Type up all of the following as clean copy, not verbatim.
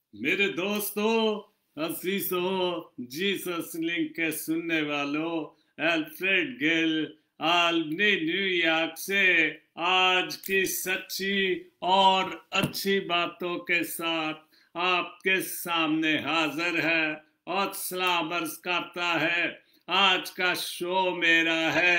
मेरे दोस्तों, अजीजों, Jesus link के सुनने वालों, एल्फ्रेड गिल आल्बनी न्यूयॉर्क से आज की सच्ची और अच्छी बातों के साथ आपके सामने हाजिर है और सलाम अर्ज करता है। आज का शो मेरा है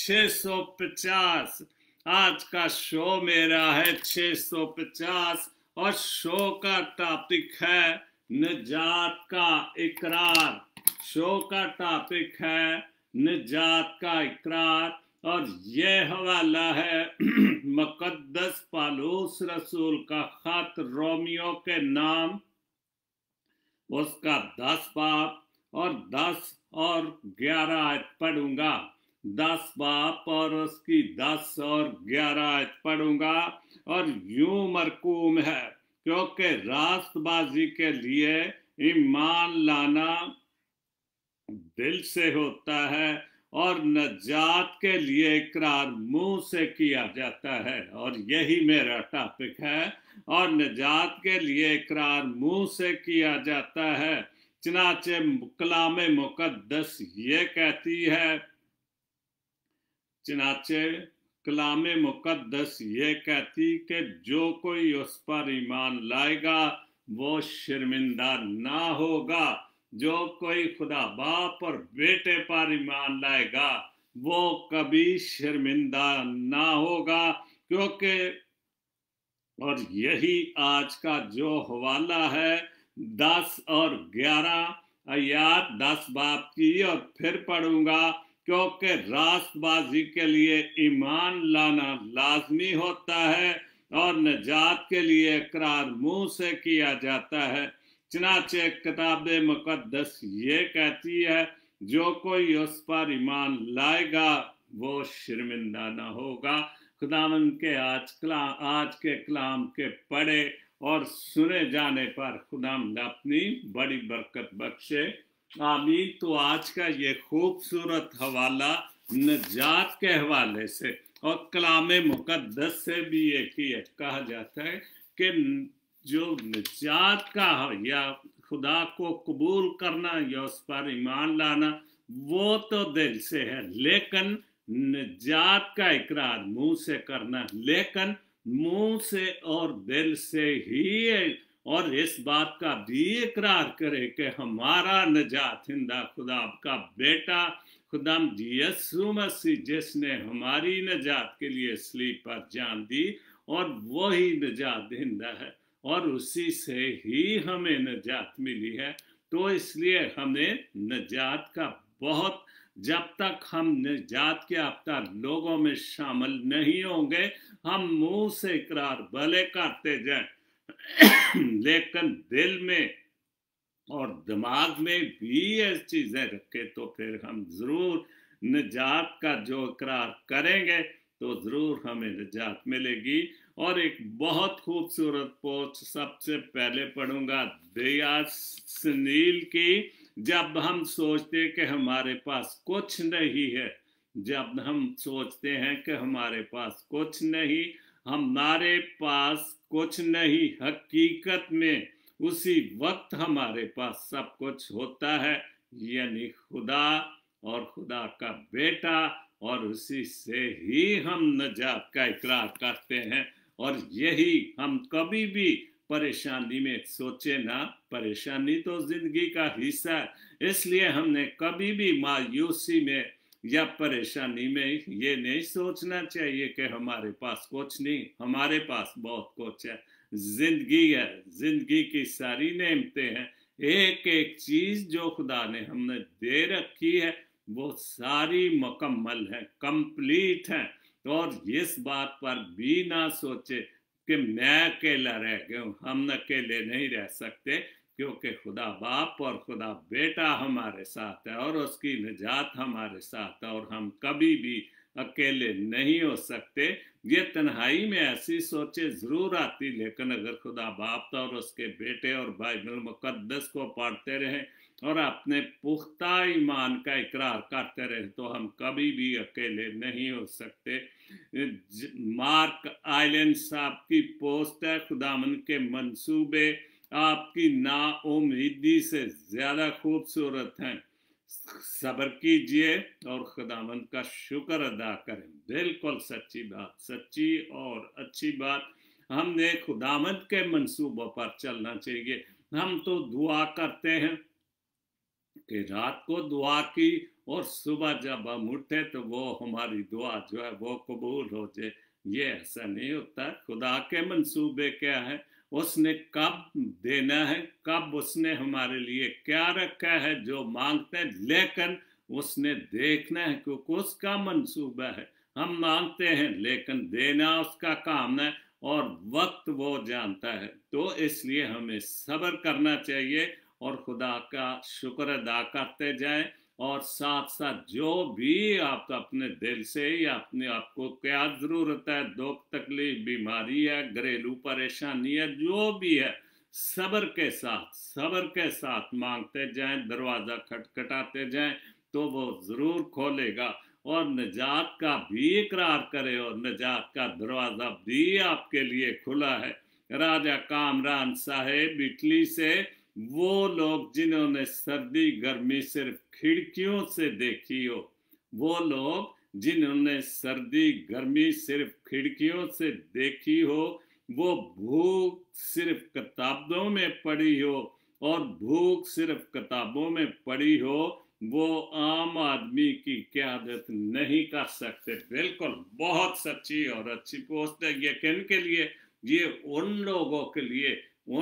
650। आज का शो मेरा है 650 और शो का टॉपिक है निजात का इकरार। शो का टॉपिक है निजात का इकरार और ये हवाला है मुकद्दस पालूस रसूल का खत रोमियो के नाम, उसका 10 बाप और 10 और 11 आयत पढ़ूंगा। 10 बाप और उसकी 10 और 11 आयत पढ़ूंगा और यूं मरकूम है, क्योंकि रास्तबाजी के लिए ईमान लाना दिल से होता है और नजात के लिए इकरार मुंह से किया जाता है। और यही मेरा टॉपिक है। और नजात के लिए इकरार मुंह से किया जाता है। चनाचे कलाम मुकद्दस ये कहती है, चनाचे कलाम मुकद्दस ये कहती कि जो कोई उस पर ईमान लाएगा वो शर्मिंदा ना होगा। जो कोई खुदा बाप और बेटे पर ईमान लाएगा वो कभी शर्मिंदा ना होगा, क्योंकि और यही आज का जो हवाला है 10 और 11 आयत 10 बाप की और फिर पढ़ूंगा, क्योंकि रास्तबाजी के लिए ईमान लाना लाजमी होता है और नजात के लिए इकरार मुंह से किया जाता है। चनाचे किताब मुकद्दस ये कहती है, जो कोई उस पर ईमान लाएगा वो शर्मिंदा ना होगा। खुदावंद के आज के कलाम के पढ़े और सुने जाने पर खुदावंद अपनी बड़ी बरकत बख्शे। आमीन। तो आज का ये खूबसूरत हवाला निजात के हवाले से और कलाम मुकद्दस से भी एक ही कहा जाता है कि जो निजात का या खुदा को कबूल करना या उस पर ईमान लाना वो तो दिल से है, लेकिन निजात का इकरार मुंह से करना, लेकिन मुंह से और दिल से ही है। और इस बात का भी इकरार करे कि हमारा निजात हिंदा खुदा का बेटा खुदाम यीशु मसीह, जिसने हमारी निजात के लिए सलीब पर जान दी और वही निजात हिंदा है और उसी से ही हमें निजात मिली है। तो इसलिए हमें निजात का बहुत, जब तक हम निजात के याफ्ता लोगों में शामिल नहीं होंगे, हम मुंह से इकरार भले करते जाएं लेकिन दिल में और दिमाग में भी ये चीजें रखे तो फिर हम जरूर निजात का जो इकरार करेंगे तो जरूर हमें निजात मिलेगी। और एक बहुत खूबसूरत पोस्ट सबसे पहले पढ़ूंगा दया सुनील की। जब हम सोचते कि हमारे पास कुछ नहीं है, जब हम सोचते हैं कि हमारे पास कुछ नहीं, हमारे पास कुछ नहीं, हकीकत में उसी वक्त हमारे पास सब कुछ होता है, यानी खुदा और खुदा का बेटा, और उसी से ही हम निजात का इकरार करते हैं। और यही हम कभी भी परेशानी में सोचे ना, परेशानी तो जिंदगी का हिस्सा है, इसलिए हमने कभी भी मायूसी में या परेशानी में ये नहीं सोचना चाहिए कि हमारे पास कुछ नहीं, हमारे पास बहुत कुछ है। जिंदगी है, जिंदगी की सारी नेमतें हैं, एक एक चीज जो खुदा ने हमने दे रखी है वो सारी मुकम्मल है, कंप्लीट है। और इस बात पर भी ना सोचे कि मैं अकेला रह गया हूं, हम अकेले नहीं रह सकते, क्योंकि खुदा बाप और खुदा बेटा हमारे साथ है और उसकी निजात हमारे साथ है और हम कभी भी अकेले नहीं हो सकते। ये तन्हाई में ऐसी सोचे जरूर आती, लेकिन अगर खुदा बाप और उसके बेटे और बाइबल मुकद्दस को पढ़ते रहे और अपने पुख्ता ईमान का इकरार करते रहे तो हम कभी भी अकेले नहीं हो सकते। मार्क आइलैंड साहब की पोस्ट है खुदामन के मंसूबे आपकी नाउमीदी से ज्यादा खूबसूरत हैं। सब्र कीजिए और खुदावंद का शुक्र अदा करें। बिल्कुल सच्ची बात, सच्ची और अच्छी बात। हमने खुदावंद के मंसूबों पर चलना चाहिए। हम तो दुआ करते हैं कि रात को दुआ की और सुबह जब हम उठे तो वो हमारी दुआ जो है वो कबूल हो जाए। ये ऐसा नहीं होता। खुदा के मंसूबे क्या है, उसने कब देना है, कब उसने हमारे लिए क्या रखा है जो मांगते हैं, लेकिन उसने देखना है क्योंकि उसका मंसूबा है। हम मांगते हैं लेकिन देना उसका काम है और वक्त वो जानता है। तो इसलिए हमें सब्र करना चाहिए और खुदा का शुक्र अदा करते जाएं। और साथ साथ जो भी आप अपने दिल से या अपने आप को क्या जरूरत है, दुख तकलीफ, बीमारी है, घरेलू परेशानी है, जो भी है, सब्र के साथ मांगते जाएं, दरवाजा खटखटाते जाएं तो वो जरूर खोलेगा। और निजात का भी इकरार करे और निजात का दरवाजा भी आपके लिए खुला है। राजा कामरान साहेब इटली से, वो लोग जिन्होंने सर्दी गर्मी सिर्फ खिड़कियों से देखी हो, वो लोग जिन्होंने सर्दी गर्मी सिर्फ खिड़कियों से देखी हो, वो भूख सिर्फ किताबों में पढ़ी हो और भूख सिर्फ किताबों में पढ़ी हो, वो आम आदमी की क़यादत नहीं कर सकते। बिल्कुल बहुत सच्ची और अच्छी पोस्ट है। ये किन के लिए? ये उन लोगों के लिए,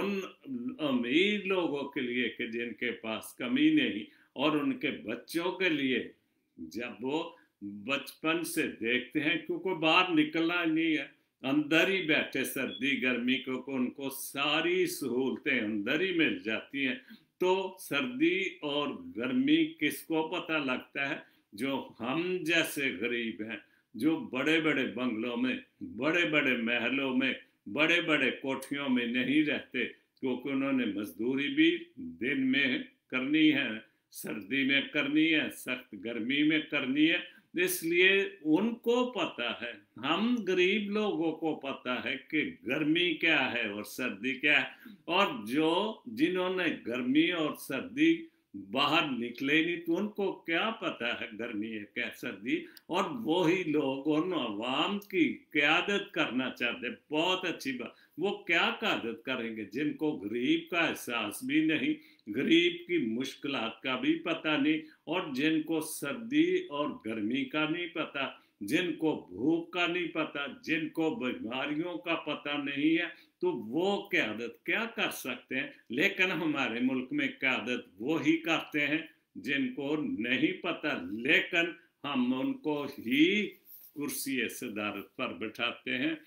उन अमीर लोगों के लिए कि जिनके पास कमी नहीं, और उनके बच्चों के लिए जब वो बचपन से देखते हैं क्योंकि बाहर निकलना नहीं है, अंदर ही बैठे सर्दी गर्मी को, उनको सारी सहूलतें अंदर ही मिल जाती हैं। तो सर्दी और गर्मी किसको पता लगता है? जो हम जैसे गरीब हैं, जो बड़े बड़े बंगलों में, बड़े बड़े महलों में, बड़े बड़े कोठियों में नहीं रहते, क्योंकि उन्होंने मजदूरी भी दिन में करनी है, सर्दी में करनी है, सख्त गर्मी में करनी है, इसलिए उनको पता है। हम गरीब लोगों को पता है कि गर्मी क्या है और सर्दी क्या है, और जो जिन्होंने गर्मी और सर्दी बाहर निकले नहीं तो उनको क्या पता है गर्मी है क्या सर्दी। और वही लोग उन अवाम की क़यादत करना चाहते। बहुत अच्छी बात। वो क्या क़यादत करेंगे जिनको गरीब का एहसास भी नहीं, गरीब की मुश्किलात का भी पता नहीं, और जिनको सर्दी और गर्मी का नहीं पता, जिनको भूख का नहीं पता, जिनको बीमारियों का पता नहीं है, तो वो क़यादत क्या कर सकते हैं? लेकिन हमारे मुल्क में क़यादत वो ही करते हैं जिनको नहीं पता, लेकिन हम उनको ही कुर्सी सदारत पर बिठाते हैं।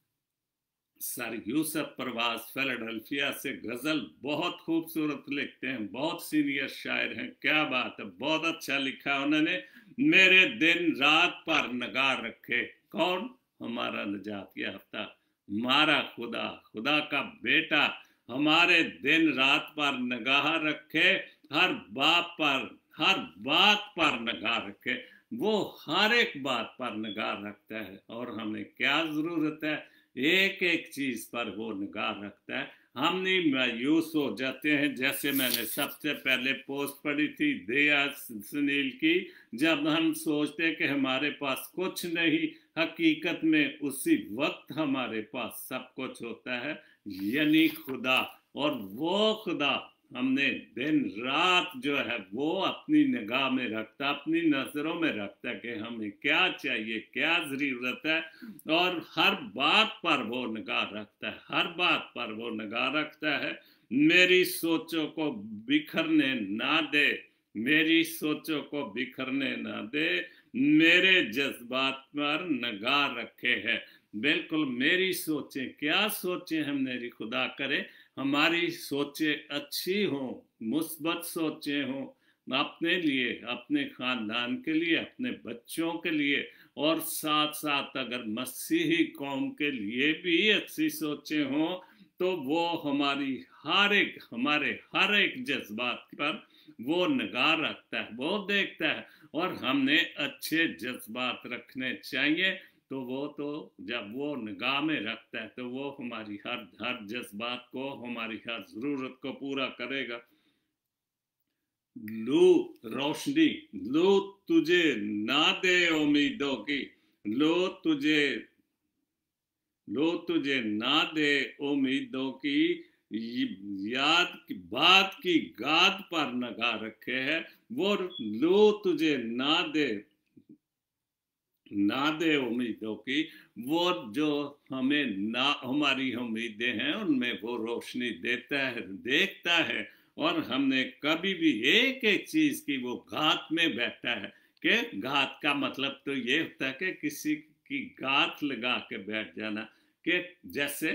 सर यूसुफ परवाज फिलाडेल्फिया से गजल बहुत खूबसूरत लिखते हैं, बहुत सीनियर शायर हैं। क्या बात है, बहुत अच्छा लिखा उन्होंने। मेरे दिन रात पर निगाह रखे कौन? हमारा निजात याफ्ता, हमारा खुदा, खुदा का बेटा हमारे दिन रात पर निगाह रखे, हर बात पर निगाह रखे। वो हर एक बात पर निगाह रखता है और हमें क्या जरूरत है? एक एक चीज पर वो निगाह रखता है। हम नहीं मायूस हो जाते हैं, जैसे मैंने सबसे पहले पोस्ट पढ़ी थी दया सुनील की, जब हम सोचते कि हमारे पास कुछ नहीं, हकीकत में उसी वक्त हमारे पास सब कुछ होता है, यानी खुदा। और वो खुदा हमने दिन रात जो है वो अपनी निगाह में रखता, अपनी नजरों में रखता कि हमें क्या चाहिए, क्या जरूरत है, और हर बात पर वो निगाह रखता है, हर बात पर वो निगाह रखता है। मेरी सोचों को बिखरने ना दे, मेरी सोचों को बिखरने ना दे, मेरे जज्बात पर निगाह रखे है। बिल्कुल मेरी सोचें, क्या सोचें हम मेरी खुदा करे, हमारी सोचें अच्छी हों, मुस्बत सोचें हों, अपने लिए, अपने खानदान के लिए, अपने बच्चों के लिए, और साथ साथ अगर मसीही कौम के लिए भी अच्छी सोचें हों, तो वो हमारी हमारे हर एक जज्बात पर वो निगाह रखता है, वो देखता है। और हमने अच्छे जज्बात रखने चाहिए तो वो तो जब वो निगाह में रखता है तो वो हमारी हर जज्बात को, हमारी हर ज़रूरत को पूरा करेगा। लो रोशनी, लो तुझे ना दे उम्मीदों की, लो तुझे लो तुझे ना दे उम्मीदों की, याद की बात की गाद पर नगा रखे है वो। लो तुझे ना दे उम्मीदों की, वो जो हमें ना, हमारी उम्मीदें हैं उनमें वो रोशनी देता है, देखता है। और हमने कभी भी एक एक चीज की वो घात में बैठा है, कि घात का मतलब तो ये होता है कि किसी की घात लगा के बैठ जाना, कि जैसे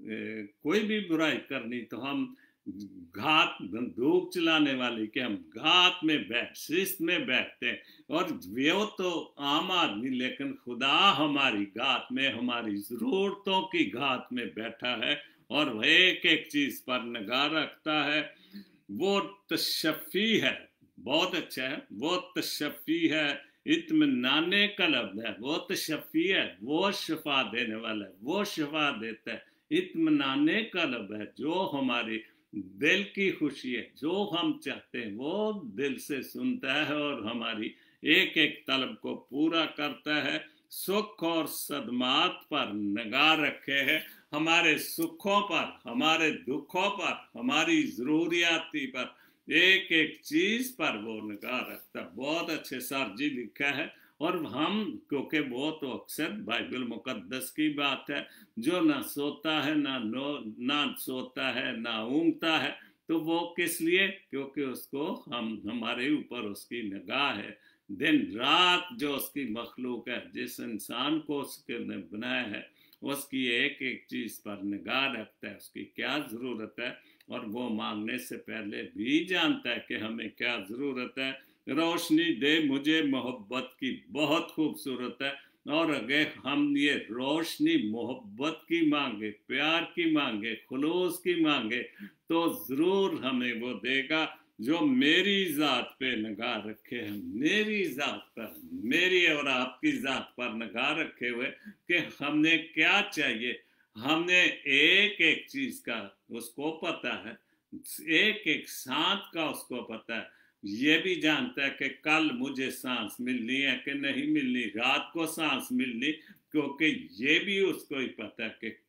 कोई भी बुराई करनी तो हम घात, बंदूक चलाने वाले के हम घात में शिस्त में बैठते हैं, और वो तो आम आदमी, लेकिन खुदा हमारी घात में, हमारी जरूरतों की घात में बैठा है और वह एक एक चीज पर निगाह रखता है। वो तशफ़ी है, बहुत अच्छा है, वो तशफ़ी है, इत्मीनाने कल्ब है, वो तशफ़ी है, वो शिफा देने वाला है, वो शिफा देता है। इत्मीनाने कल्ब है, जो हमारी दिल की खुशी है, जो हम चाहते हैं वो दिल से सुनता है और हमारी एक एक तलब को पूरा करता है। सुख और सदमात पर निगाह रखे है, हमारे सुखों पर, हमारे दुखों पर, हमारी जरूरियाती पर, एक एक चीज पर वो निगाह रखता। बहुत अच्छे सर जी लिखा है। और हम, क्योंकि वो तो अक्सर बाइबल मुकद्दस की बात है, जो ना सोता है ना सोता है ना ऊँगता है, तो वो किस लिए? क्योंकि उसको हमारे ऊपर उसकी निगाह है। दिन रात जो उसकी मखलूक है, जिस इंसान को उसके ने बनाया है, उसकी एक एक चीज पर निगाह रखता है, उसकी क्या जरूरत है, और वो मांगने से पहले भी जानता है कि हमें क्या जरूरत है। रोशनी दे मुझे मोहब्बत की, बहुत खूबसूरत है। और अगर हम ये रोशनी मोहब्बत की मांगे, प्यार की मांगे, खुलूस की मांगे, तो जरूर हमें वो देगा, जो मेरी ज़ात पे निगाह रखे हैं, मेरी ज़ात पर, मेरी और आपकी ज़ात पर निगाह रखे हुए, कि हमने क्या चाहिए। हमने एक एक चीज़ का उसको पता है, एक एक सांस का उसको पता है। ये भी जानता है कि कल मुझे सांस मिलनी है कि नहीं मिलनी, रात को सांस मिलनी, क्योंकि ये भी उसको ही पता है कि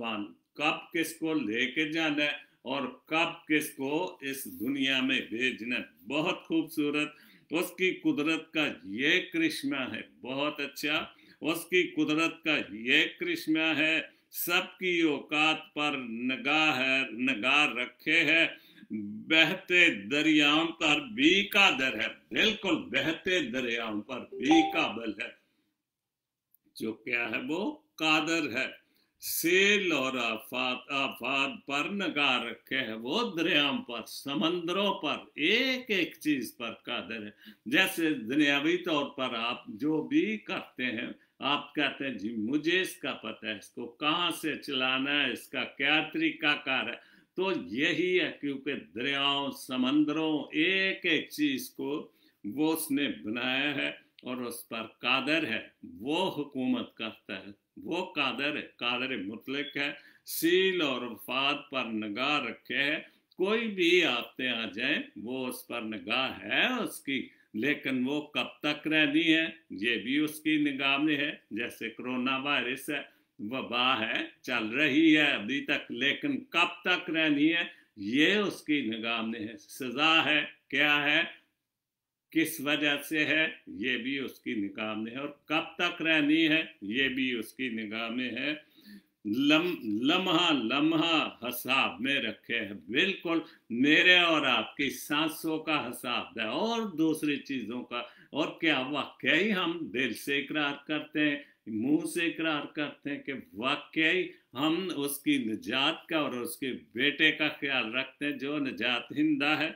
कब किसको लेके जाना है और कब किसको इस दुनिया में भेजना है। बहुत खूबसूरत उसकी कुदरत का ये करिश्मा है, बहुत अच्छा उसकी कुदरत का ये करिश्मा है। सबकी औकात पर निगाह रखे है, बहते दरियाओं पर भी कादर है, बिल्कुल बहते दरियाओं पर भी काबिल है। जो क्या है? वो कादर है। सेल और आफात पर निगाह रखे है, वो दरियाओं पर, समंदरों पर, एक एक चीज पर कादर है। जैसे दुनियावी तौर पर आप जो भी करते हैं, आप कहते हैं जी मुझे इसका पता है, इसको कहाँ से चलाना है, इसका क्या तरीका कार है। तो यही है, क्योंकि दरियाओं, समंदरों, एक एक चीज को वो उसने बनाया है और उस पर कादर है, वो हुकूमत करता है, वो कादर है, कादर मुतलक है। सील और वफात पर निगाह रखे है, कोई भी आपते आ जाए वो उस पर निगाह है उसकी, लेकिन वो कब तक रहनी है ये भी उसकी निगाह में है। जैसे कोरोना वायरस है, वबा है, चल रही है अभी तक, लेकिन कब तक रहनी है ये उसकी निगाह में है। सजा है, क्या है, किस वजह से है, ये भी उसकी निगाह में है, और कब तक रहनी है ये भी उसकी निगाह में है। लम्हा लम्हा हिसाब में रखे है, बिल्कुल मेरे और आपकी सांसों का हिसाब है, और दूसरी चीजों का। और क्या वाकई हम दिल से इकरार करते हैं, मुंह से इकरार करते हैं कि वाकई हम उसकी निजात का और उसके बेटे का ख्याल रखते हैं जो निजात हिंदा है।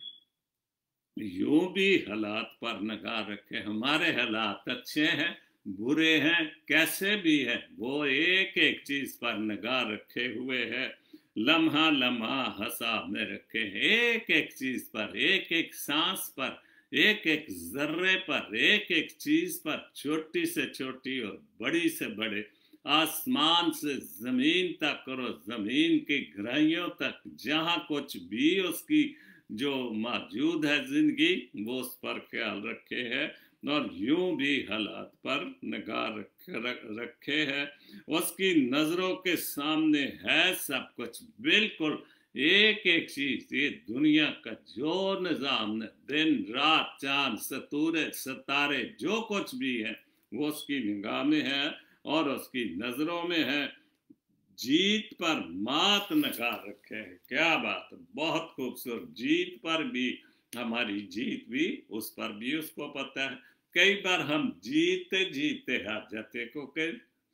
यूं भी हालात पर निगाह रखे, हमारे हालात अच्छे हैं, बुरे हैं, कैसे भी है, वो एक एक चीज पर निगाह रखे हुए है। लम्हा लम्हा हिसाब में रखे हैं, एक एक चीज पर, एक एक सांस पर, एक एक जर्रे पर, एक एक चीज पर, छोटी से छोटी और बड़ी से बड़े, आसमान से जमीन तक और जमीन की गहराइयों तक, जहां कुछ भी उसकी जो मौजूद है जिंदगी, वो उस पर ख्याल रखे है और यूं भी हालात पर निगाह रखे है। उसकी नजरों के सामने है सब कुछ, बिल्कुल एक एक चीज। ये दुनिया का जो निजाम है, दिन रात, चांद सितारे जो कुछ भी है, वो उसकी निगाह में है और उसकी नजरों में है। जीत पर मात निगाह रखे है। क्या बात है, बहुत खूबसूरत। जीत पर भी, हमारी जीत भी उस पर भी उसको पता है। कई बार हम जीते जीते हार जाते, क्योंकि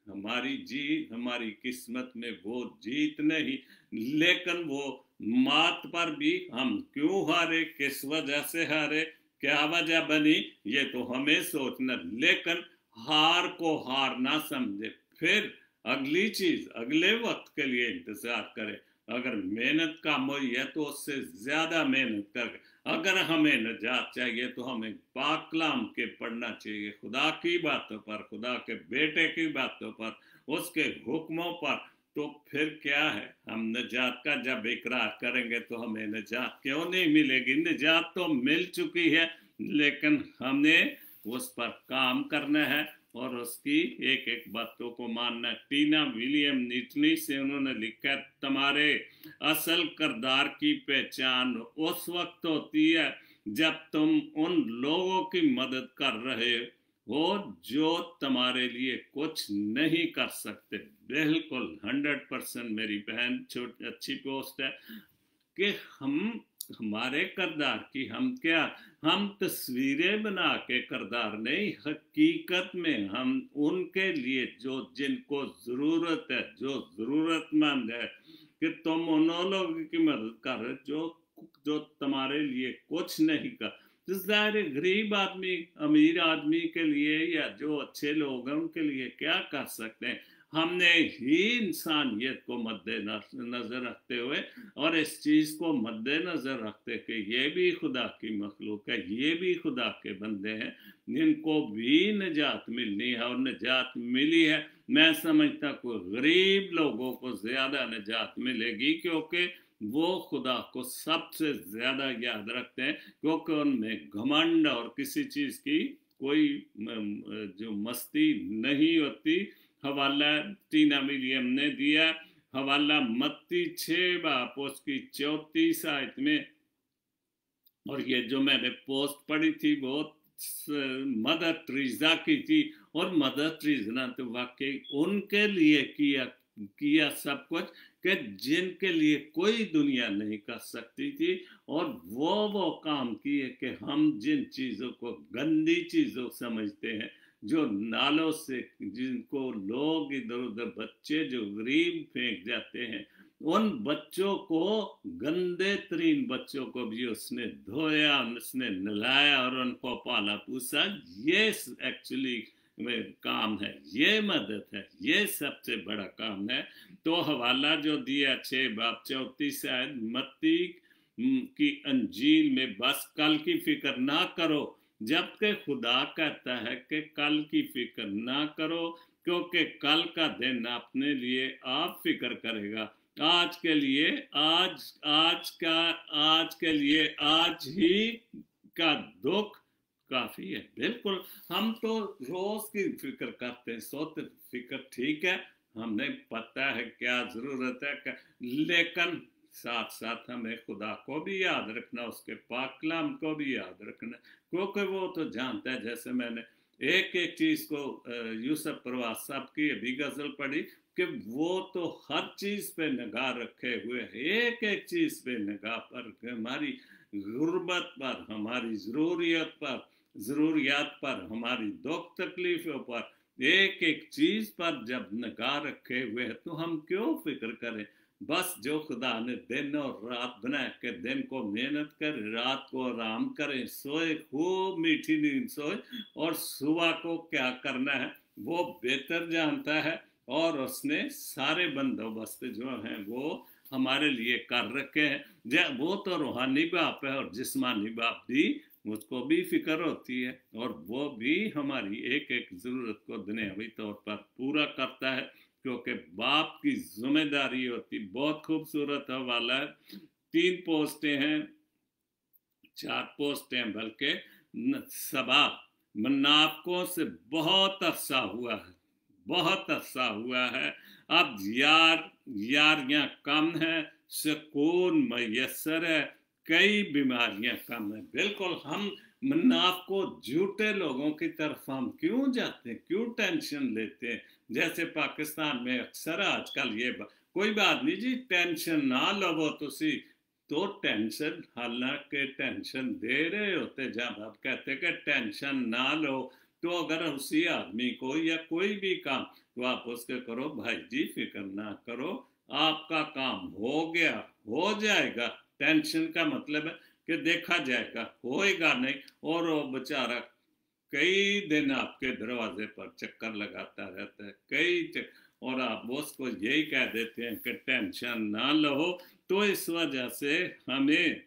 हमारी किस्मत में वो जीत नहीं, लेकिन वो मात पर भी हम क्यों हारे, किस वजह से हारे, क्या वजह बनी, ये तो हमें सोचना। लेकिन हार को हार ना समझे, फिर अगली चीज, अगले वक्त के लिए इंतजार करें। अगर मेहनत कम हुई है तो उससे ज्यादा मेहनत कर। अगर हमें निजात चाहिए तो हमें पाक कलाम के पढ़ना चाहिए, खुदा की बातों पर, खुदा के बेटे की बातों पर, उसके हुक्मों पर। तो फिर क्या है, हम निजात का जब इकरार करेंगे तो हमें निजात क्यों नहीं मिलेगी? निजात तो मिल चुकी है, लेकिन हमें उस पर काम करना है और उसकी एक एक बातों को मानना। टीना विलियम नीटनी से उन्होंने लिखा, तुम्हारे असल किरदार की पहचान उस वक्त होती है जब तुम उन लोगों की मदद कर रहे हो जो तुम्हारे लिए कुछ नहीं कर सकते। बिल्कुल 100% मेरी बहन, छोटी अच्छी पोस्ट है कि हमारे किरदार की हम तस्वीरें बना के किरदार नहीं, हकीकत में हम उनके लिए जिनको जरूरत है, जो जरूरतमंद है, कि तुम उन लोगों की मदद कर रहे जो तुम्हारे लिए कुछ नहीं कर। तो ज़ाहिर गरीब आदमी अमीर आदमी के लिए या जो अच्छे लोग हैं उनके लिए क्या कर सकते हैं? हमने ही इंसानियत को मद्देनजर रखते हुए और इस चीज को मद्देनजर रखते कि ये भी खुदा की मखलूक है, ये भी खुदा के बंदे हैं, जिनको भी निजात मिलनी है और निजात मिली है। मैं समझता को गरीब लोगों को ज्यादा निजात मिलेगी, क्योंकि वो खुदा को सबसे ज्यादा याद रखते हैं, क्योंकि उनमें घमंड और किसी चीज की कोई जो मस्ती नहीं होती। हवाला टीना विलियम ने दिया, हवाला मत्ती 6 बाप उसकी 34 आयत में। और ये जो मैंने पोस्ट पढ़ी थी वो मदर ट्रीजा की थी, और मदर ट्रीजा ने तो वाकई उनके लिए किया सब कुछ कि जिनके लिए कोई दुनिया नहीं कर सकती थी। और वो काम किए कि हम जिन चीज़ों को गंदी चीज़ों समझते हैं, जो नालों से जिनको लोग इधर उधर बच्चे जो गरीब फेंक जाते हैं, उन बच्चों को, गंदे तरीन बच्चों को भी उसने धोया, उसने नहलाया और उनको पाला पूसा। ये एक्चुअली काम है, ये मदद है, ये सबसे बड़ा काम है। तो हवाला जो दिया 6 बाप 34 आयत मत्ती की अंजील में, बस कल की फिक्र ना करो, जबकि खुदा कहता है कि कल की फिक्र ना करो, क्योंकि कल का दिन अपने लिए आप फिक्र करेगा। आज के लिए आज के लिए आज ही का दुख काफी है। बिल्कुल, हम तो रोज की फिक्र करते हैं, सोते फिक्र ठीक है, हमें पता है क्या जरूरत है, लेकिन साथ साथ हमें खुदा को भी याद रखना, उसके पाक कलाम को भी याद रखना, क्योंकि वो तो जानता है। जैसे मैंने एक एक चीज को यूसुफ परवास साहब की अभी गजल पढ़ी कि वो तो हर चीज पे निगाह रखे हुए, एक एक चीज पे निगाह पर, हमारी गुर्बत पर, हमारी जरूरियात पर, हमारी दुख तकलीफों पर, एक एक चीज पर जब निगाह रखे हुए है तो हम क्यों फिक्र करें? बस जो खुदा ने दिन और रात बनाए के दिन को मेहनत कर, रात को आराम करें, सोए, खूब मीठी नींद सोए, और सुबह को क्या करना है वो बेहतर जानता है। और उसने सारे बंदोबस्त जो हैं वो हमारे लिए कर रखे हैं। वो तो रूहानी बाप है और जिस्मानी बाप भी उसको भी फिक्र होती है, और वो भी हमारी एक एक ज़रूरत को दुनियावी तौर पर पूरा करता है, क्योंकि बाप की जिम्मेदारी होती। बहुत खूबसूरत हवाला है। 3 पोस्टें हैं, 4 पोस्टें बल्कि, सबा मुनाफिकों से बहुत अरसा हुआ है, बहुत अरसा हुआ है। अब यारियां कम है, सुकून मैसर है, कई बीमारियां कम है। बिल्कुल, हम मुनाफिकों झूठे लोगों की तरफ हम क्यों जाते हैं, क्यों टेंशन लेते हैं? जैसे पाकिस्तान में अक्सर आजकल ये कोई बात नहीं जी, टेंशन ना लो तुसी, तो टेंशन, हालांकि टेंशन दे रहे होते जब आप कहते कि टेंशन ना लो, तो अगर उसी आदमी को या कोई भी काम, तो आप उसके करो भाई जी फिक्र ना करो, आपका काम हो गया, हो जाएगा। टेंशन का मतलब है कि देखा जाएगा, होएगा नहीं, और वो बेचारा कई दिन आपके दरवाजे पर चक्कर लगाता रहता है, और आप उसको यही कह देते हैं कि टेंशन ना लो। तो इस वजह से हमें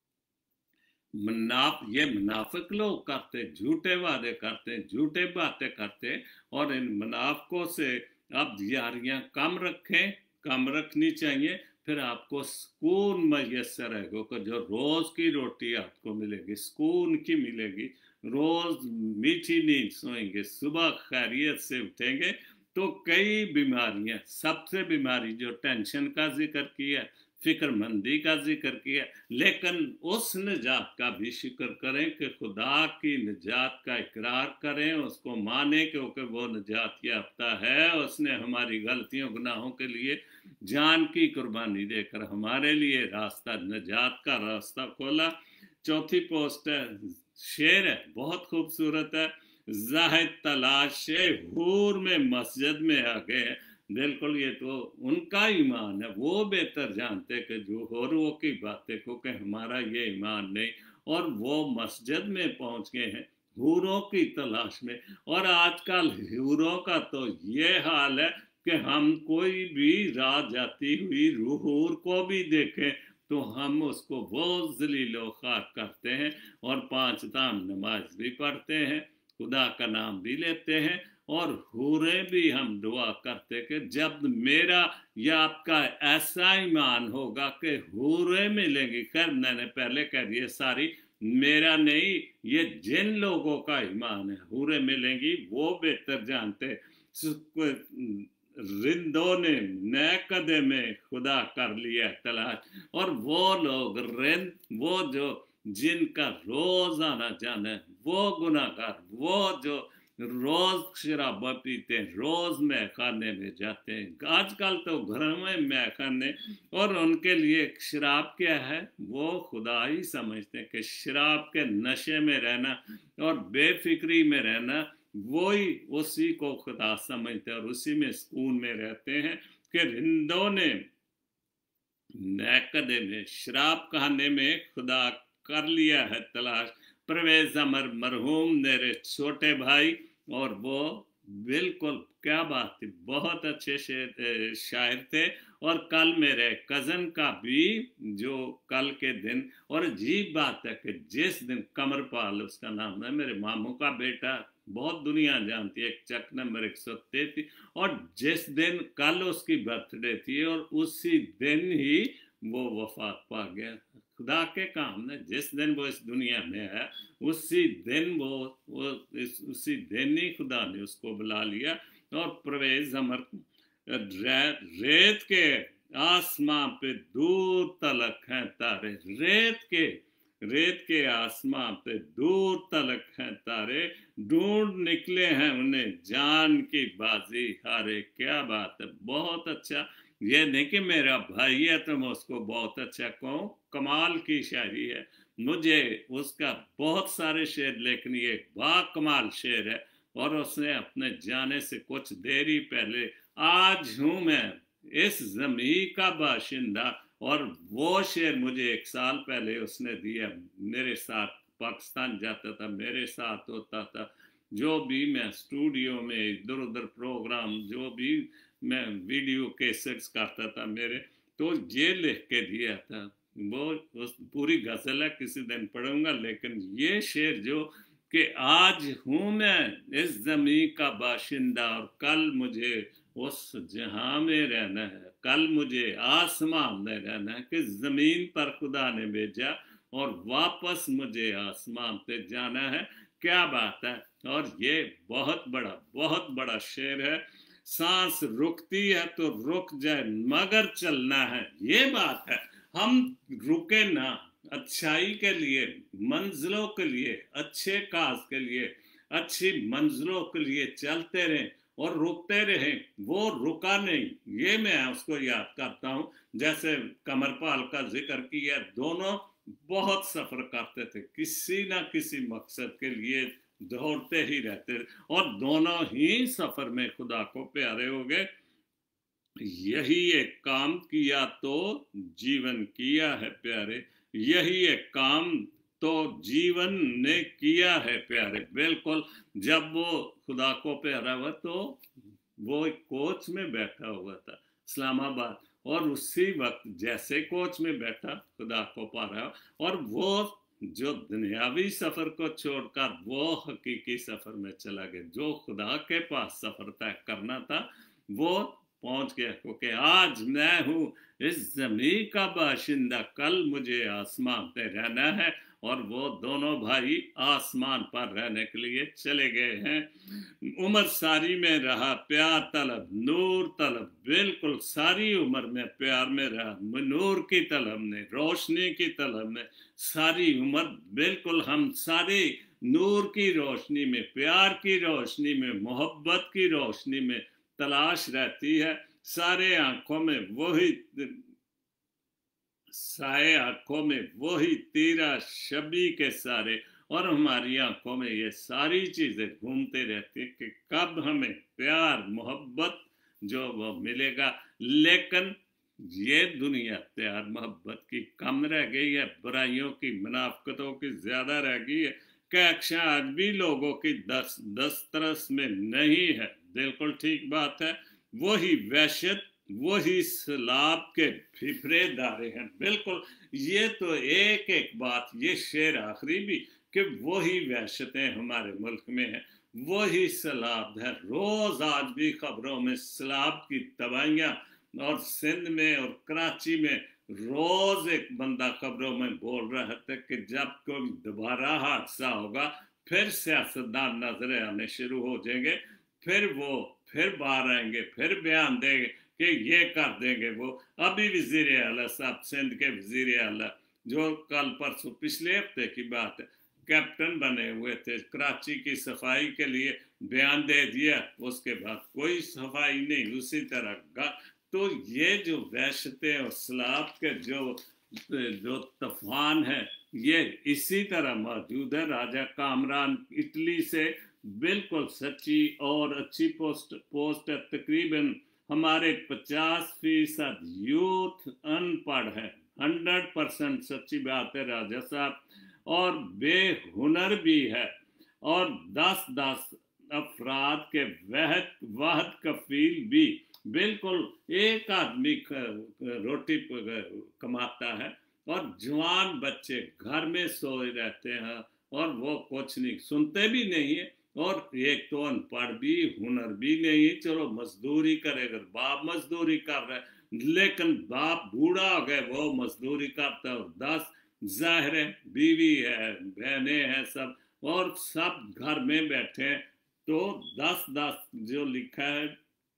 ये मुनाफिक लोग करते, झूठे वादे करते, झूठे बातें करते, और इन मुनाफिकों से आप यारियां कम रखें, कम रखनी चाहिए। फिर आपको सुकून मैसर रहेगा, कि जो रोज की रोटी आपको मिलेगी, सुकून की मिलेगी, रोज मीठी नींद सोएंगे, सुबह खैरियत से उठेंगे। तो कई बीमारियां, सबसे बीमारी जो टेंशन का जिक्र किया, फिक्रमंदी का जिक्र किया, लेकिन उस निजात का भी शिक्र करें कि खुदा की निजात का इकरार करें, उसको माने क्योंकि वो निजात याफ्ता है। उसने हमारी गलतियों गुनाहों के लिए जान की कुर्बानी देकर हमारे लिए रास्ता, निजात का रास्ता खोला। चौथी पोस्ट है, शेर है, बहुत खूबसूरत है। जाहिद तलाशे हूर में मस्जिद में आ गए। बिल्कुल, ये तो उनका ईमान है, वो बेहतर जानते कि जो होरों की बातें को, कि हमारा ये ईमान नहीं, और वो मस्जिद में पहुंच गए हैं हूरों की तलाश में। और आजकल हूरों का तो ये हाल है कि हम कोई भी राह जाती हुई हूर को भी देखें तो हम उसको बहुत जलीलो खाक करते हैं, और 5 टाइम नमाज भी पढ़ते हैं, खुदा का नाम भी लेते हैं, और हूरे भी हम दुआ करते कि जब मेरा या आपका ऐसा ईमान होगा कि हूरे मिलेंगी। खैर, मैंने पहले कह दिया, सारी मेरा नहीं, ये जिन लोगों का ईमान है हूरे मिलेंगी, वो बेहतर जानते। रिंदों ने नए कदे में खुदा कर लिया तलाश, और वो लोग रिंद, वो जो जिनका रोज आना जाना है, वो गुनाहगार, वो जो रोज शराब पीते हैं, रोज मैखाने में जाते हैं। आजकल तो घरों में मैखाने, और उनके लिए शराब क्या है, वो खुदा ही समझते हैं कि शराब के नशे में रहना और बेफिक्री में रहना, वही उसी को खुदा समझते हैं, और उसी में सुकून में रहते हैं। कि रिंदों ने नैकदे में, शराब खाने में खुदा कर लिया है तलाश। परवेज अमर मरहूम मेरे छोटे भाई, और वो बिल्कुल क्या बात थी, बहुत अच्छे शायर थे। और कल मेरे कज़न का भी, जो कल के दिन, और अजीब बात है कि जिस दिन कमरपाल उसका नाम है, मेरे मामू का बेटा, बहुत दुनिया जानती है, चक नंबर 133, और जिस दिन कल उसकी बर्थडे थी, और उसी दिन ही वो वफात पा गया। खुदा के काम ने जिस दिन वो इस दुनिया में है, उसी दिन उसी दिन ही खुदा ने उसको बुला लिया। और परवेज अमर, रेत के आसमां पे दूर तलक हैं तारे, रेत के आसमां पे दूर तलक हैं तारे, ढूंढ निकले हैं उन्हें जान की बाजी हारे। क्या बात है, बहुत अच्छा। ये नहीं कि मेरा भाई है तो मैं उसको बहुत अच्छा कहूँ, कमाल की शायरी है। मुझे उसका बहुत सारे शेर, लेकिन ये बा कमाल शेर है, और उसने अपने जाने से कुछ देर ही पहले, आज हूँ मैं इस जमी का बाशिंदा, और वो शेर मुझे 1 साल पहले उसने दिया। मेरे साथ पाकिस्तान जाता था, मेरे साथ होता था, जो भी मैं स्टूडियो में इधर उधर प्रोग्राम, जो भी मैं वीडियो कैसेट्स करता था मेरे, तो ये लिख के दिया था। वो उस पूरी गजल है, किसी दिन पढ़ूंगा। लेकिन ये शेर जो कि आज हूं मैं इस जमीन का बाशिंदा और कल मुझे उस जहां में रहना है, कल मुझे आसमां में रहना है, कि जमीन पर खुदा ने भेजा और वापस मुझे आसमां पे जाना है। क्या बात है। और ये बहुत बड़ा शेर है। सांस रुकती है तो रुक जाए मगर चलना है, ये बात है। हम रुके ना, अच्छाई के लिए, मंजिलों के लिए, अच्छे काज के लिए, अच्छी मंजिलों के लिए चलते रहें और रुकते रहें। वो रुका नहीं, ये मैं उसको याद करता हूँ। जैसे कमरपाल का जिक्र किया, दोनों बहुत सफर करते थे, किसी ना किसी मकसद के लिए दौड़ते ही रहते और दोनों ही सफर में खुदा को प्यारे हो गए। यही एक काम किया तो जीवन किया है प्यारे, यही एक काम तो जीवन ने किया है प्यारे। बिल्कुल, जब वो खुदा को प्यारा हुआ तो वो एक कोच में बैठा हुआ था इस्लामाबाद, और उसी वक्त जैसे कोच में बैठा खुदा को पा रहा, और वो जो दुनियावी सफर को छोड़कर वो हकीकी सफर में चला गया, जो खुदा के पास सफर तय करना था वो पहुंच गया। क्योंकि आज मैं हूं इस जमीन का बाशिंदा, कल मुझे आसमान पे रहना है। और वो दोनों भाई आसमान पर रहने के लिए चले गए हैं। उम्र सारी में रहा प्यार तलब, नूर तलब, बिल्कुल सारी उम्र में प्यार में रहा, नूर की तलब ने, रोशनी की तलब ने, सारी उम्र बिल्कुल हम सारे नूर की रोशनी में, प्यार की रोशनी में, मोहब्बत की रोशनी में तलाश रहती है। सारे आंखों में वही साए, आंखों में वही तेरा शबी के सारे, और हमारी आंखों में ये सारी चीजें घूमते रहती है कि कब हमें प्यार मोहब्बत जो वो मिलेगा। लेकिन ये दुनिया प्यार मोहब्बत की कम रह गई है, बुराइयों की, मुनाफिकतों की ज्यादा रह गई है। कक्षा आज भी लोगों की दस्तरस में नहीं है। बिल्कुल ठीक बात है। वही वहशत, वही सलाब के फिफरे दारे हैं। बिल्कुल, ये तो एक एक बात, ये शेर आखिरी भी, कि वही वहशतें हमारे मुल्क में हैं, वही सलाब है। रोज आज भी खबरों में सलाब की तबाहियां, और सिंध में और कराची में रोज एक बंदा खबरों में बोल रहा था कि जब कोई दोबारा हादसा होगा फिर सियासतदान नजर आने शुरू हो जाएंगे, फिर बाहर आएंगे, फिर बयान देंगे कि ये कर देंगे वो। अभी वजीर आला साहब, सिंध के वजीर आला, जो कल परसों पिछले हफ्ते की बात है, कैप्टन बने हुए थे, कराची की सफाई के लिए बयान दे दिया, उसके बाद कोई सफाई नहीं, उसी तरह। तो ये जो वहशतें और सलाब के जो तूफान है, ये इसी तरह मौजूद है। राजा कामरान इटली से बिल्कुल सच्ची और अच्छी पोस्ट है। तकरीबन हमारे 50% यूथ अनपढ़ है, 100% सच्ची बात है राजा साहब, और बेहुनर भी है, और 10-10 अफराद के वाहद कफील भी। बिल्कुल, एक आदमी रोटी कमाता है और जवान बच्चे घर में सोए रहते हैं, और वो कुछ नहीं सुनते भी नहीं है, और एक तो अनपढ़ भी, हुनर भी नहीं। चलो मजदूरी करेगा, बाप मजदूरी कर रहा है, लेकिन बाप बूढ़ा हो गया, वो मजदूरी करता है, और 10 जाहिर है बीवी है, बहनें हैं सब, और सब घर में बैठे हैं। तो 10-10 जो लिखा है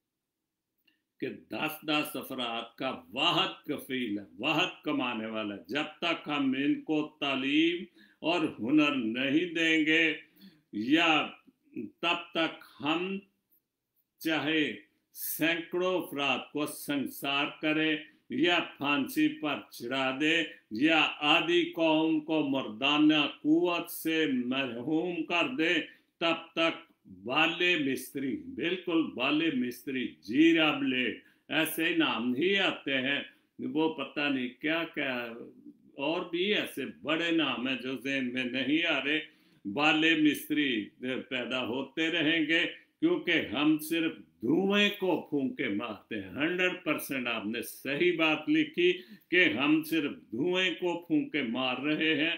कि 10-10 अफराद का वाहद कफील है, वाहद कमाने वाला। जब तक हम इनको तालीम और हुनर नहीं देंगे, या तब तक हम चाहे सैकड़ों अफराद को संसार करें, या फांसी पर चढ़ा दे, या आदि कौम को मर्दाना कुव्वत से मरहूम कर दे, तब तक बाले मिस्त्री, बिल्कुल बाले मिस्त्री, जीरा ब्लेड, ऐसे नाम ही आते हैं। वो पता नहीं क्या क्या और भी ऐसे बड़े नाम हैं जो ज़हन में नहीं आ रहे। बाले मिस्त्री पैदा होते रहेंगे, क्योंकि हम सिर्फ धुएं को फूंके मारते हैं। 100% आपने सही बात लिखी कि हम सिर्फ धुएं को फूंके मार रहे हैं,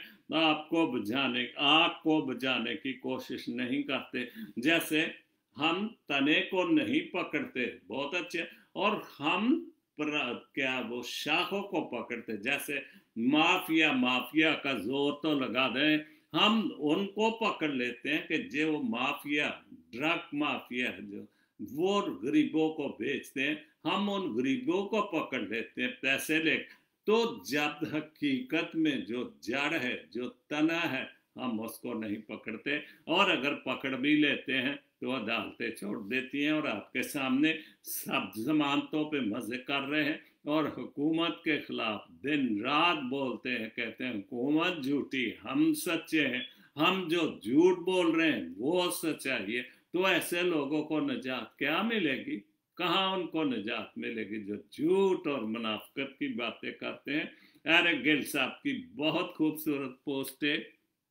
आग को बुझाने की कोशिश नहीं करते। जैसे हम तने को नहीं पकड़ते, बहुत अच्छे, और हम क्या वो शाखों को पकड़ते। जैसे माफिया का जोर तो लगा दें, हम उनको पकड़ लेते हैं कि जो माफिया, ड्रग माफिया जो वो गरीबों को बेचते हैं, हम उन गरीबों को पकड़ लेते हैं पैसे ले। तो जब हकीकत में जो जड़ है, जो तना है, हम उसको नहीं पकड़ते, और अगर पकड़ भी लेते हैं तो अदालतें छोड़ देती हैं और आपके सामने सब जमानतों पे मजे कर रहे हैं और हुकूमत के खिलाफ दिन रात बोलते हैं, कहते हैं हुकूमत झूठी, हम सच्चे हैं, हम जो झूठ बोल रहे हैं वो सच्चाई है। तो ऐसे लोगों को निजात क्या मिलेगी? कहाँ उनको निजात मिलेगी जो झूठ और मुनाफिकत की बातें करते हैं? एरिक गिल साहब की बहुत खूबसूरत पोस्ट है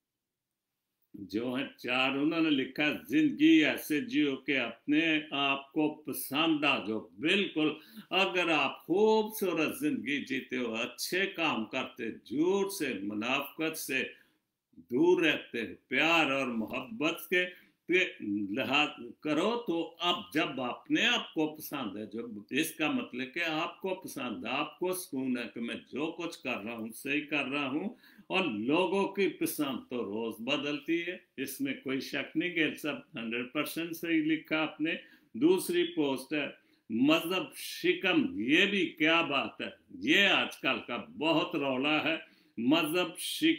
जो है 4, उन्होंने लिखा जिंदगी ऐसे जियो के अपने आप को पसंद आ जो। बिल्कुल, अगर आप खूबसूरत जिंदगी जीते हो, अच्छे काम करते, झूठ से मुनाफिकत से दूर रहते, प्यार और मोहब्बत के लिहाज करो, तो अब जब अपने आप को पसंद है, जो इसका मतलब कि आपको पसंद है, आपको सुकून है कि मैं जो कुछ कर रहा हूँ सही कर रहा हूँ, और लोगों की पसंद तो रोज बदलती है, इसमें कोई शक नहीं कि सब 100% सही लिखा आपने। दूसरी पोस्ट है मजहब शिकम, ये भी क्या बात है, ये आजकल का बहुत रौला है। मजहब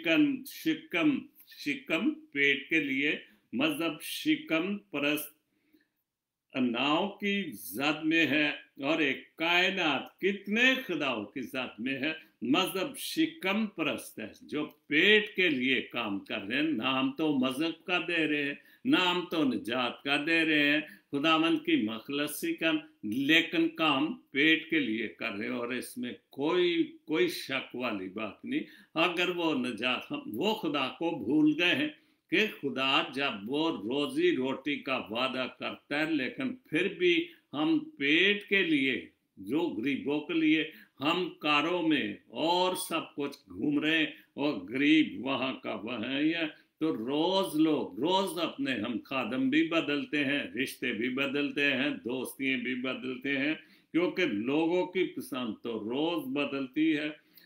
शिकम पेट के लिए, मजहब शिकम परस्त नाव की जद में है, और एक कायनात कितने खुदाओं की जद में है। मजहब शिकम परस्त है जो पेट के लिए काम कर रहे हैं। नाम तो मजहब का दे रहे हैं, नाम तो निजात का दे रहे हैं, खुदावंद की मखलसी का, लेकिन काम पेट के लिए कर रहे हैं, और इसमें कोई शक वाली बात नहीं। अगर वो निजात, वो खुदा को भूल गए हैं कि खुदा जब वो रोजी रोटी का वादा करता है, लेकिन फिर भी हम पेट के लिए, जो गरीबों के लिए हम कारों में और सब कुछ घूम रहे हैं, और गरीब वहां का वहां है। तो रोज अपने हम खादम भी बदलते हैं, रिश्ते भी बदलते हैं, दोस्तियां भी बदलते हैं, क्योंकि लोगों की पसंद तो रोज बदलती है।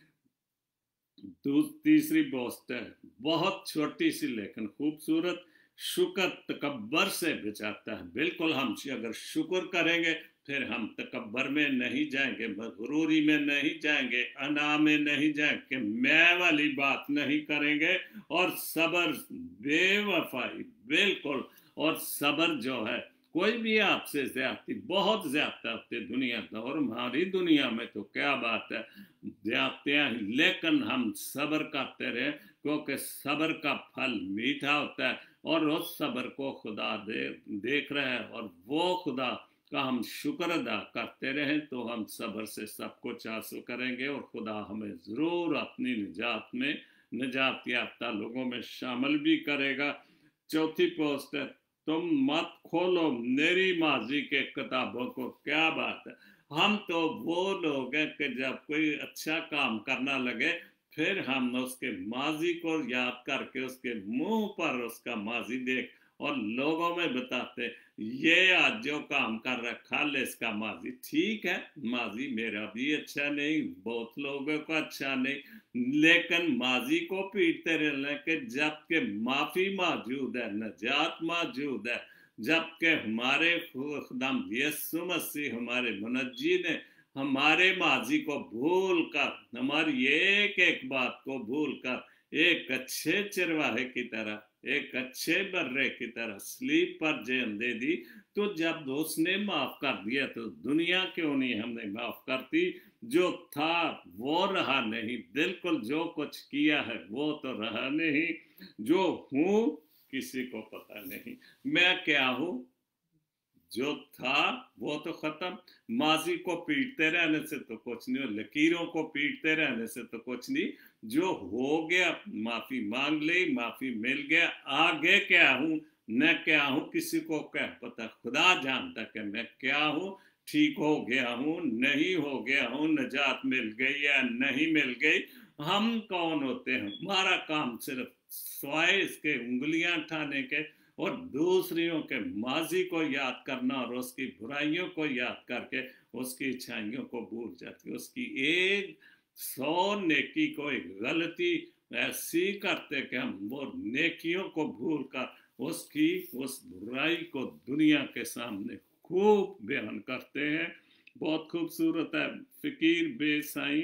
तीसरी पोस्ट है बहुत छोटी सी लेकिन खूबसूरत, शुक्र तकब्बर से बचाता है। बिल्कुल, हम अगर शुक्र करेंगे फिर हम तकब्बर में नहीं जाएंगे, मगरूरी में नहीं जाएंगे, अना में नहीं जाएंगे, मैं वाली बात नहीं करेंगे, और सबर, बेवफाई, बिल्कुल, और सबर जो है, कोई भी आपसे ज्यादती, बहुत ज्यादा होती दुनिया का, और हमारी दुनिया में तो क्या बात है, ज्यादतियां, लेकिन हम सबर करते रहे, क्योंकि सबर का फल मीठा होता है, और उस सबर को खुदा देख रहे हैं, और वो खुदा का हम शुक्र अदा करते रहें, तो हम सबर से सब कुछ हासिल करेंगे, और खुदा हमें जरूर अपनी निजात में, निजात याफ्ता लोगों में शामिल भी करेगा। चौथी पोस्ट है तुम मत खोलो मेरी माजी के किताबों को। क्या बात है, हम तो वो लोग हैं कि जब कोई अच्छा काम करना लगे, फिर हम उसके माजी को याद करके उसके मुंह पर उसका माजी देख और लोगों में बताते, ये आज जो काम कर रखा ले इसका माजी ठीक है, माजी मेरा भी अच्छा नहीं, बहुत लोगों का अच्छा नहीं, लेकिन माजी को पीटते रहने के जबकि माफी मौजूद है, नजात मौजूद है, जबकि हमारे खुदाम यीशु मसीह हमारे मुनज्जी ने हमारे माजी को भूल कर, हमारी एक एक बात को भूल कर एक अच्छे चरवाहे की तरह, एक अच्छे बर्रे की तरह स्लीप पर जेल दे दी। तो जब उसने माफ कर दिया तो दुनिया क्यों नहीं हमने माफ करती? जो था वो रहा नहीं, बिल्कुल जो कुछ किया है वो तो रहा नहीं, जो हूं किसी को पता नहीं, मैं क्या हूं, जो था वो तो खत्म। माजी को पीटते रहने से तो कुछ नहीं, लकीरों को पीटते रहने से तो कुछ नहीं, जो हो गया माफी मांग ली, माफी मिल गया, आगे क्या हूं मैं क्या हूँ किसी को क्या पता, खुदा जानता कि मैं क्या हूँ, ठीक हो गया हूँ नहीं हो गया हूँ, निजात मिल गई या नहीं मिल गई। हम कौन होते हैं? हमारा काम सिर्फ स्वाय इसके उंगलियां उठाने के और दूसरियों के माजी को याद करना और उसकी बुराइयों को याद करके उसकी अच्छाइयों को भूल जाती, उसकी एक 100 नेकी को एक गलती ऐसी करते कि हम वो नेकियों को भूल कर उसकी उस बुराई को दुनिया के सामने खूब बयान करते हैं। बहुत खूबसूरत है। फकीर बेसाई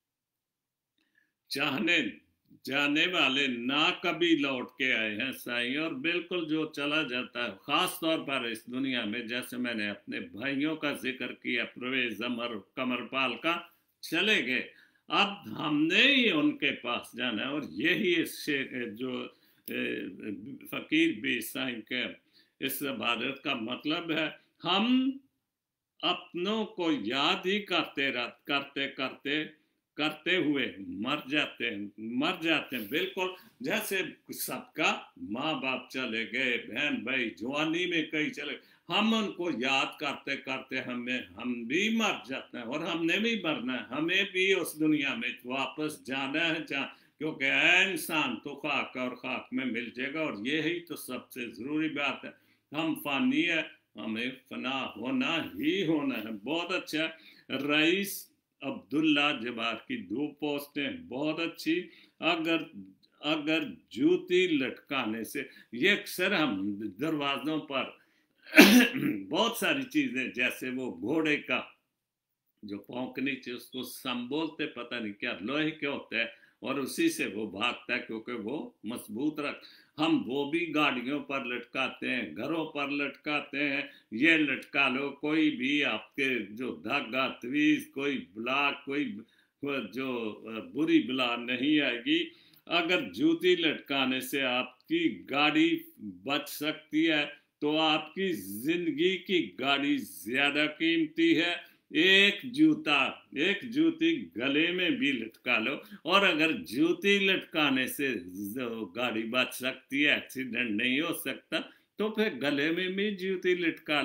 चाहने जाने वाले ना कभी लौट के आए हैं साईं, और बिल्कुल जो चला जाता है खास तौर पर इस दुनिया में, जैसे मैंने अपने भाइयों का जिक्र किया प्रवेश अमर कमरपाल का, चले गए, अब हमने ही उनके पास जाना है। और यही इस जो फकीर बेसाई के इस इबादत का मतलब है। हम अपनों को याद ही करते करते करते करते हुए मर जाते हैं बिल्कुल जैसे सबका माँ बाप चले गए, बहन भाई जवानी में कई चले, हम उनको याद करते करते हम भी मर जाते हैं और हमने भी मरना है, हमें भी उस दुनिया में वापस जाना है क्योंकि इंसान तो खाक और खाक में मिल जाएगा। और यही तो सबसे जरूरी बात है, हम फानी है, हमें फना होना ही होना है। बहुत अच्छा। रईस अब्दुल्ला जबार की 2 पोस्टें बहुत अच्छी। अगर अगर जूती लटकाने से, ये अक्सर हम दरवाजों पर बहुत सारी चीजें, जैसे वो घोड़े का जो पौंक नीचे उसको संबोलते पता नहीं क्या लोहे के होते हैं और उसी से वो भागता है क्योंकि वो मजबूत रख, हम वो भी गाड़ियों पर लटकाते हैं, घरों पर लटकाते हैं। ये लटका लो, कोई भी आपके जो धागा तवीज कोई बला कोई जो बुरी बला नहीं आएगी। अगर जूती लटकाने से आपकी गाड़ी बच सकती है तो आपकी जिंदगी की गाड़ी ज्यादा कीमती है। एक जूती गले में भी लटका लो, और अगर जूती लटकाने से गाड़ी बच सकती है, एक्सीडेंट नहीं हो सकता, तो फिर गले में भी जूती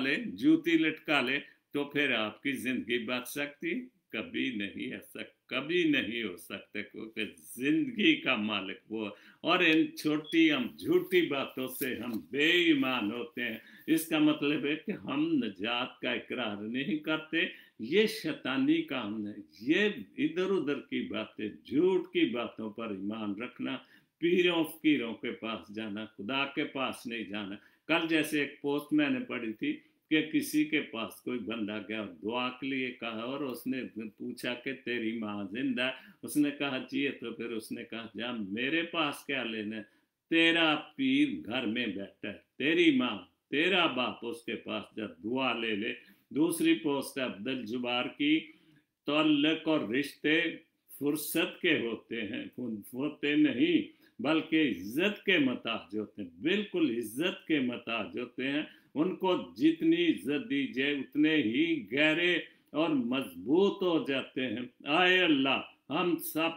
लटका ले तो फिर आपकी जिंदगी बच सकती? कभी नहीं ऐसा कभी नहीं हो सकता, क्योंकि जिंदगी का मालिक वो। और इन छोटी हम झूठी बातों से हम बेईमान होते हैं। इसका मतलब है कि हम निजात का इकरार नहीं करते, ये शैतानी काम है, ये इधर उधर की बातें, झूठ की बातों पर ईमान रखना, पीरों फकीरों के पास जाना, खुदा के पास नहीं जाना। कल जैसे एक पोस्ट मैंने पढ़ी थी कि किसी के पास कोई बंदा गया और दुआ के लिए कहा, और उसने पूछा कि तेरी माँ जिंदा है? उसने कहा जी है। तो फिर उसने कहा जा, मेरे पास क्या लेना, तेरा पीर घर में बैठा है, तेरी माँ तेरा बाप उसके पास जा, दुआ ले ले। दूसरी पोस्ट है अब्दुल जुबार की, तल्लक और रिश्ते फुर्सत के होते नहीं बल्कि इज्जत के मताज होते हैं, बिल्कुल इज्जत के मताज होते हैं। उनको जितनी इज्जत दीजिए उतने ही गहरे और मजबूत हो जाते हैं। आए अल्लाह हम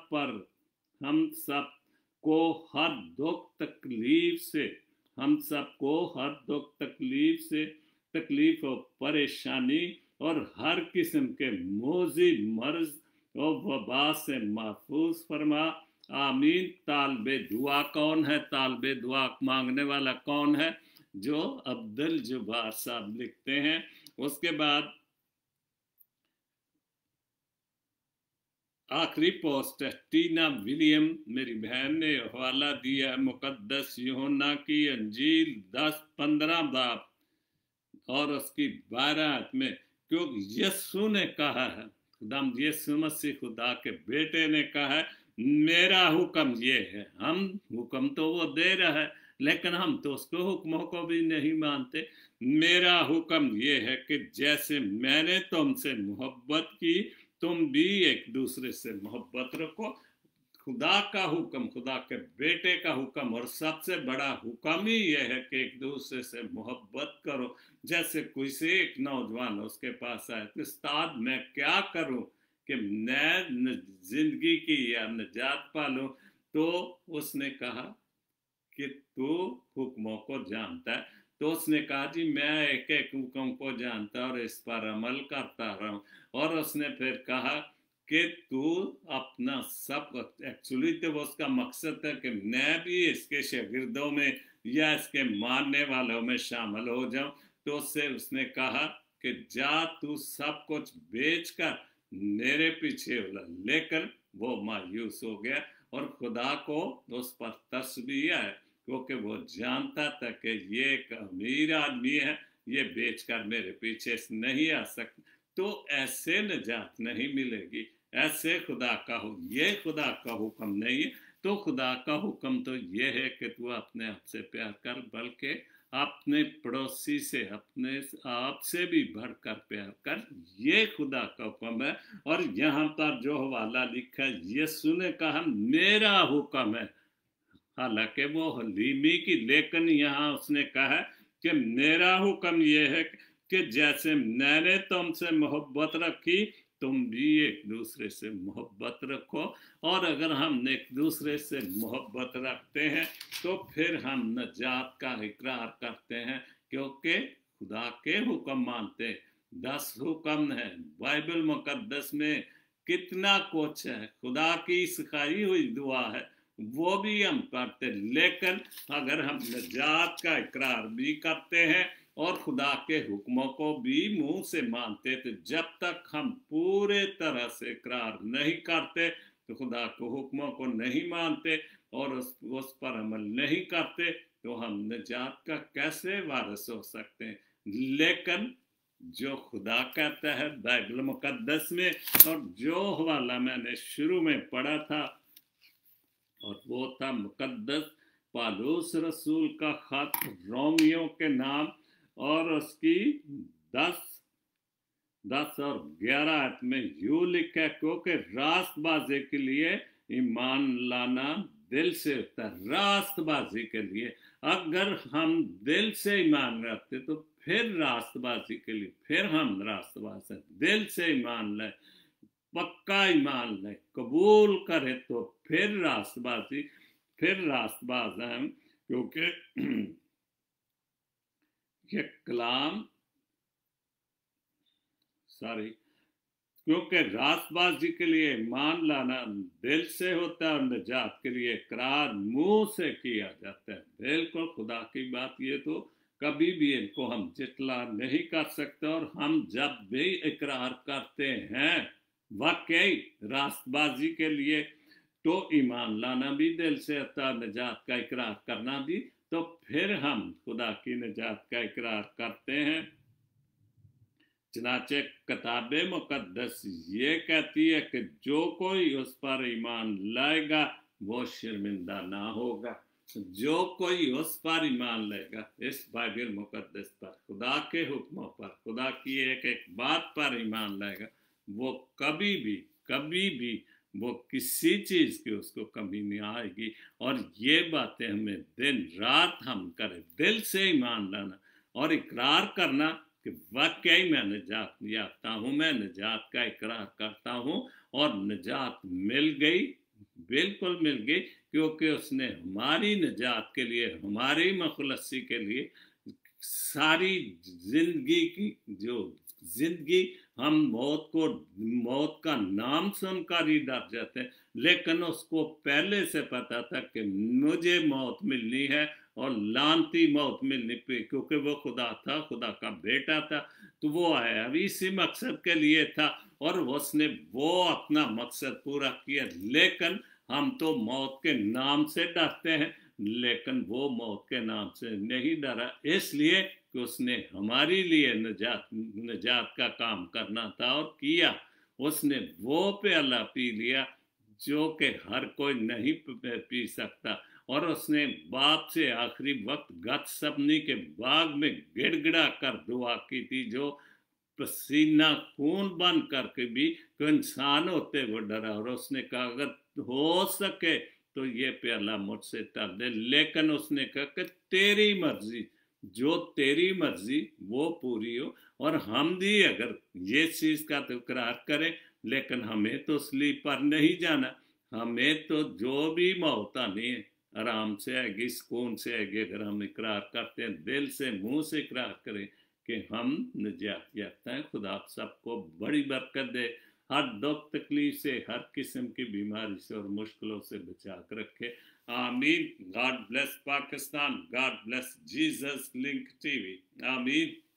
सब को हर दुख तकलीफ और परेशानी और हर किस्म के मोजी मर्ज और वबा से महफूज फरमा। आमीन। तालबे दुआ कौन है? तालबे दुआ मांगने वाला कौन है? जो अब्दुल जुबार साहब लिखते हैं। उसके बाद आखिरी पोस्ट है टीना विलियम, मेरी बहन ने हवाला दिया मुकद्दस यूहन्ना की अंजील 10-15 बाब और उसकी 12 में, क्योंकि यीशु ने कहा है, खुदाम यीशु मसीह खुदा के बेटे ने कहा है, मेरा हुक्म ये है। हम हुक्म तो वो दे रहा है लेकिन हम तो उसको हुक्मों को भी नहीं मानते। मेरा हुक्म ये है कि जैसे मैंने तुमसे मोहब्बत की तुम भी एक दूसरे से मोहब्बत रखो। खुदा का हुक्म, खुदा के बेटे का हुक्म और सबसे बड़ा हुक्म ही यह है कि एक दूसरे से मोहब्बत करो। जैसे कोई से एक नौजवान उसके पास आए तो उस्ताद मैं क्या करूं कि मैं जिंदगी की या निजात पालूं? तो उसने कहा कि तू हुक्मों को जानता है। तो उसने कहा जी मैं एक एक हुक्म को जानता और इस पर अमल करता रहा हूँ। और उसने फिर कहा कि तू अपना सब, एक्चुअली तो वो उसका मकसद था कि मैं भी इसके शागिर्दों में या इसके मानने वालों में शामिल हो जाऊं। तो उससे उसने कहा कि जा तू सब कुछ बेच कर मेरे पीछे उलझ। लेकिन वो मायूस हो गया और खुदा को उस पर तरस भी आया, क्योंकि वो जानता था कि ये एक अमीर आदमी है, ये बेचकर मेरे पीछे नहीं आ सकता। तो ऐसे निजात नहीं मिलेगी, ऐसे खुदा का हो, ये खुदा का हुक्म नहीं है। तो खुदा का हुक्म तो ये है कि तू अपने आप से प्यार कर, बल्कि अपने पड़ोसी से, अपने आप से भी बढ़कर प्यार कर, ये खुदा का हुक्म है। और यहाँ पर जो हवाला लिखा है, यीशु ने कहा मेरा हुक्म है, हालांकि वो हलीमी की, लेकिन यहाँ उसने कहा कि मेरा हुक्म ये है कि जैसे मैंने तुमसे मोहब्बत रखी तुम भी एक दूसरे से मोहब्बत रखो। और अगर हम एक दूसरे से मोहब्बत रखते हैं तो फिर हम नजात का इकरार करते हैं, क्योंकि खुदा के हुक्म मानते हैं। 10 हुक्म है बाइबल मुकद्दस में, कितना कुछ है, खुदा की सिखाई हुई दुआ है, वो भी हम करते। लेकिन अगर हम नजात का इकरार भी करते हैं और खुदा के हुक्मों को भी मुंह से मानते, तो जब तक हम पूरे तरह से इकरार नहीं करते तो खुदा के हुक्मों को नहीं मानते और उस पर अमल नहीं करते, तो हम नजात का कैसे वारिस हो सकते हैं। लेकिन जो खुदा कहता है बाइबल मुकद्दस में, और जो हवाला मैंने शुरू में पढ़ा था, और वो था मुकद्दस पालूस रसूल का खत रोमियो के नाम, और उसकी 10 और 11 में यूं लिखा है, क्योंकि रास्तबाजी के लिए ईमान लाना दिल से होता है। रास्तबाजी के लिए अगर हम दिल से ईमान रखते तो फिर रास्तबाजी के लिए फिर हम रास्तबाज हैं। दिल से ईमान लाए, पक्का ईमान लाए, कबूल करे तो फिर रास्तबाजी, फिर रास्तबाज हैं। क्योंकि ये कलाम क्योंकि रास्तबाजी के लिए ईमान लाना दिल से होता है और निजात के लिए इकरार मुंह से किया जाता है। बिल्कुल खुदा की बात, ये तो कभी भी इनको हम जितला नहीं कर सकते। और हम जब भी इकरार करते हैं वाकई रास्तबाजी के लिए, तो ईमान लाना भी दिल से होता है, निजात का इकरार करना भी, तो फिर हम खुदा की निजात का इकरार करते हैं। चनाचे किताब मुकद्दस ये कहती है कि जो कोई उस पर ईमान लाएगा वो शर्मिंदा ना होगा। जो कोई उस पर ईमान लाएगा, इस बाइबल मुकद्दस पर, खुदा के हुक्मों पर, खुदा की एक एक बात पर ईमान लाएगा, वो कभी भी वो किसी चीज की उसको कमी नहीं आएगी। और ये बातें हमें दिन रात हम करें, दिल से ईमान लाना और इकरार करना कि वाकई मैं निजात याफ्ता हूँ, मैं निजात का इकरार करता हूँ और निजात मिल गई, बिल्कुल मिल गई, क्योंकि उसने हमारी निजात के लिए, हमारी मखलसी के लिए सारी जिंदगी की, जो जिंदगी हम मौत का नाम सुनकर ही डर जाते हैं, लेकिन उसको पहले से पता था कि मुझे मौत मिलनी है और लानती मौत मिलनी पे, क्योंकि वो खुदा था, खुदा का बेटा था, तो वो आया अभी इसी मकसद के लिए था और उसने वो अपना मकसद पूरा किया। लेकिन हम तो मौत के नाम से डरते हैं, लेकिन वो मौत के नाम से नहीं डरा, इसलिए कि उसने हमारे लिए निजात का काम करना था और किया। उसने वो प्याला पी लिया जो कि हर कोई नहीं पी सकता, और उसने बाप से आखिरी वक्त गतसमनी के बाग में गिड़गिड़ा कर दुआ की थी, जो पसीना खून बन करके भी तो इंसान होते वो डरा, और उसने कहा अगर हो सके तो ये प्याला मुझसे तर दे, लेकिन उसने कहा कि तेरी मर्जी, जो तेरी मर्जी वो पूरी हो। और हम भी अगर ये चीज का तकरार करें, लेकिन हमें तो सलीब पर नहीं जाना, हमें तो जो भी मौत आनी है आराम से आएगी, सुकून से आएगी अगर हम इकरार करते हैं, दिल से मुंह से इकरार करें कि हम निजात याफ्ता हैं। खुदा आप सबको बड़ी बरकत दे, हर दुख तकलीफ से, हर किस्म की बीमारी से और मुश्किलों से बचा कर रखे। आमीन। God bless Pakistan, God bless Jesus Link TV. आमीन।